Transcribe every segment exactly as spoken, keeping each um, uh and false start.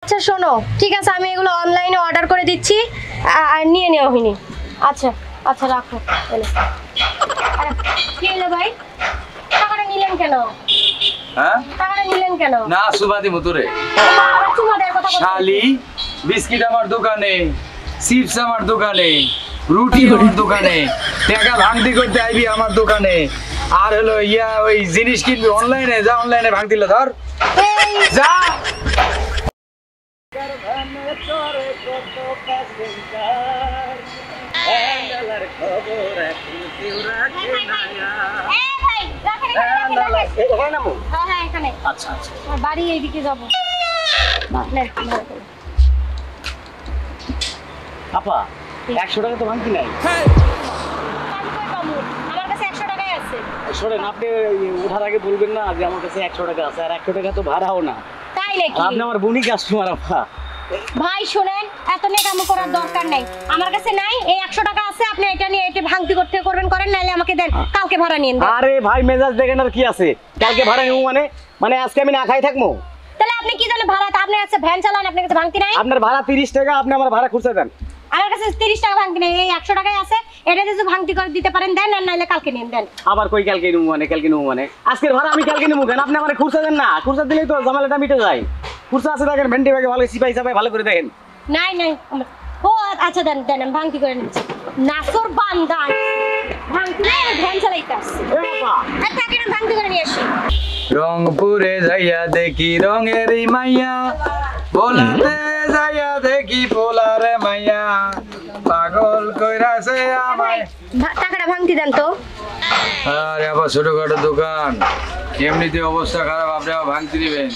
আচ্ছা শোনো, ঠিক আছে আমি এগুলো অনলাইনে অর্ডার করে দিচ্ছি আর নিয়ে নেওয়া হয়নি। আচ্ছা আচ্ছা রাখো। কি হলো ভাই, টাকাটা নিলেন কেন? হ্যাঁ টাকাটা নিলেন কেন? না সুবাদি মতরে শালি বিস্কিট আমার দোকানে, চিপস আমার দোকানে, রুটি আমার দোকানে, টাকা ভাঙতি করতে আইবি আমার দোকানে, আর হলো ইয়া ওই জিনিস কিনবি অনলাইনে, যা অনলাইনে ভাঙ দিল ধর যা। আচ্ছা আচ্ছা বাড়ি এইদিকে যাবো। আপা একশো টাকা তো ভাঙতি নাই। আমার কাছে একশো টাকাই আছে। শোনেন, আপনি ওঠার আগে বলবেন না যে আমার কাছে একশো টাকা আছে, আর একশো টাকা তো ভাড়াও না। তাই নাকি? আপনি আমার বনি কাস্টমার আপা। ভাই শোনেন, এত নেকামো করার দরকার নাই, আমার কাছে নাই। এই একশো টাকা আছে, আপনি এটা নিয়ে এটা ভাঙতি করতে করবেন করেন, নাইলে আমাকে দেন, কালকে ভাড়া নিয়ে দেন। আরে ভাই মেজাজ দেখেন আর কি আছে, কালকে ভাড়া নিব মানে মানে আজকে আমি না খাই থাকবো? তাহলে আপনি কি জানেন ভাড়া? আপনার কাছে ভ্যান চালান, আপনার কাছে ভাঙতি নাই? আপনার ভাড়া তিরিশ টাকা, আপনি আমার ভাড়া খুঁজে দেন। আমার কাছে তিরিশ টাকা ভাঙতি নেই, এই একশো টাকাই আছে। এটা যদি ভাঙতি করে দিতে পারেন দেন, আর নাইলে কালকে নিয়ে দেন। আবার কই কালকে নিব মানে? কালকে নিব মানে আজকের ভাড়া আমি কালকে নিব কেন? আপনি আমার খুঁজে দেন না, খুঁজে দিলেই তো ঝামেলাটা মিটে যায়। খুঁজে আছে দেখেন, ভেন্ডি ব্যাগে ভালো সিপাই সাপাই ভালো করে দেখেন। নাই নাই ও আচ্ছা দেন দেন, আমি ভাঙতি করে নিচ্ছি। নাসর বান্দান ভাঙতি নাই, ভ্যান চালাইতে আসছে। আচ্ছা কেন ভাঙতি করে নিয়ে আসি? রংপুরে যাইয়া দেখি রঙের মাইয়া, ভোলাতে যাইয়া দেখি ভোলারে মাইয়া, পাগল কইরাছে আমায়। টাকাটা ভাঙতি দেন তো। আরে আবার ছোটখাটো দোকান, এমনিতে অবস্থা খারাপ, আপনি আবার ভাঙতি দিবেন?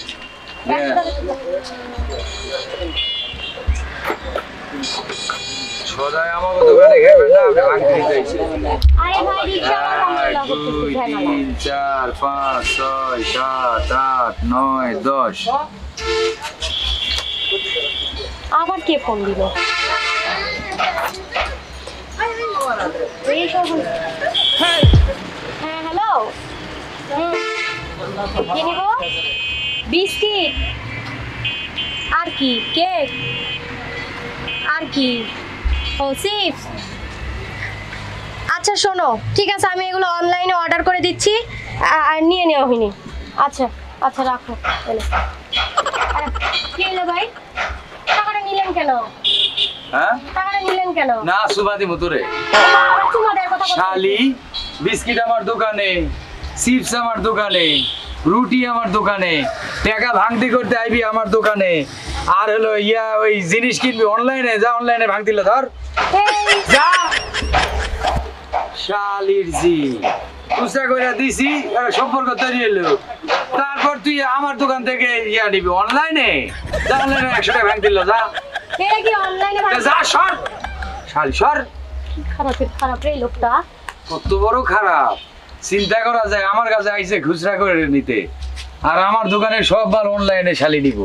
সদাই আমাকে দোকানে খেবেন না, আপনি ভাঙতি দিতেছেন। আরে ভাই রিকশা এক দুই তিন চার পাঁচ ছয় সাত আট নয় দশ। আবার কে ফোন দিল? হ্যাঁ হ্যালো, কি নিব? বিস্কিট আর কি, কেক আর কি, ও চিপস। আচ্ছা শোনো, ঠিক আছে আমি এগুলো অনলাইনে অর্ডার করে দিচ্ছি আর নিয়ে নেওয়া হয়নি। আচ্ছা আচ্ছা রাখো। কি হলো ভাই, টাকাটা নিলেন কেন? হ্যাঁ টাকাটা নিলেন কেন? না সুবাদি মতরে শালি বিস্কিট আমার দোকানে, চিপস আমার দোকানে, রুটি আমার দোকানে, টাকা ভাঙতি করতে আইবি আমার দোকানে, আর হলো ইয়া ওই জিনিস কিনবি অনলাইনে, যা অনলাইনে ভাঙ দিল ধর যা। শালির জি খুচরা করে দিছি, সম্পর্ক তৈরি হলো, তারপর তুই আমার দোকান থেকে ইয়া নিবি অনলাইনে, যা অনলাইনে একশো টাকা ভাঙ দিল যা যা সর শালি সর। খারাপ খারাপ রে লোকটা, কত বড় খারাপ চিন্তা করা যায়। আমার কাছে আইসে খুচরা করে নিতে, আর আমার দোকানে সব মাল অনলাইনে শালি নিব।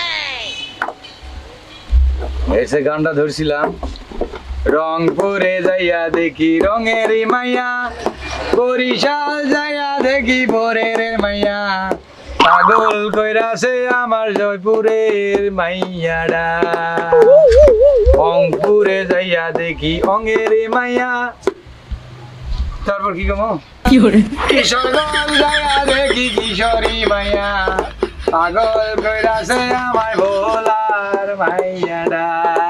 এসে গানটা ধরছিলাম, রংপুরে যাইয়া দেখি রঙের মাইয়া, বরিশাল যাইয়া দেখি ভোরের মাইয়া, পাগল কইরাছে আমার জয়পুরের মাইয়াডা, রংপুরে যাইয়া দেখি অঙ্গের মাইয়া। তারপর কি কমো, কিশোরগঞ্জ যাইয়া দেখি কিশোরী মাইয়া, পাগল কইরাছে আমার ভোলার মাইয়াডা।